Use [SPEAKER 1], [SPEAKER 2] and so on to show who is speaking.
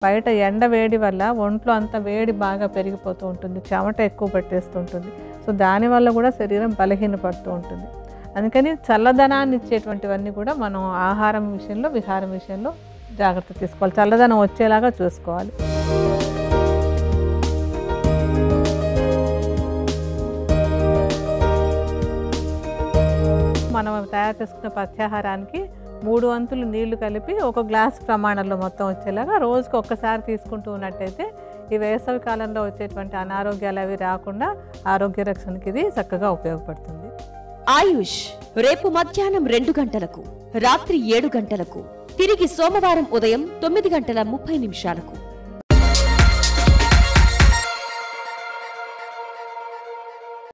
[SPEAKER 1] బయట ఎండ వేడి వల్ల ఒంట్లో అంత వేడి బాగా పెరిగిపోతూ ఉంటుంది, చెమట ఎక్కువ పట్టేస్తూ ఉంటుంది. సో దానివల్ల కూడా శరీరం బలహీనపడుతూ ఉంటుంది. అందుకని చల్లదనాన్ని ఇచ్చేటువంటివన్నీ కూడా మనం ఆహారం విషయంలో, విహారం విషయంలో జాగ్రత్త తీసుకోవాలి. చల్లదనం వచ్చేలాగా చూసుకోవాలి. మనం తయారు చేసుకున్న పథ్యాహారానికి 3 వంతులు నీళ్లు కలిపి ఒక గ్లాస్ ప్రమాణంలో మొత్తం వచ్చేలాగా రోజుకు ఒక్కసారి తీసుకుంటూ ఉన్నట్టయితే ఈ వేసవి కాలంలో వచ్చేటువంటి అనారోగ్యాలు అవి రాకుండా ఆరోగ్య రక్షణకి ఇది చక్కగా ఉపయోగపడుతుంది.
[SPEAKER 2] ఆయుష్ రేపు మధ్యాహ్నం 2 గంటలకు, రాత్రి 7 గంటలకు, తిరిగి సోమవారం ఉదయం 9:30 నిమిషాలకు.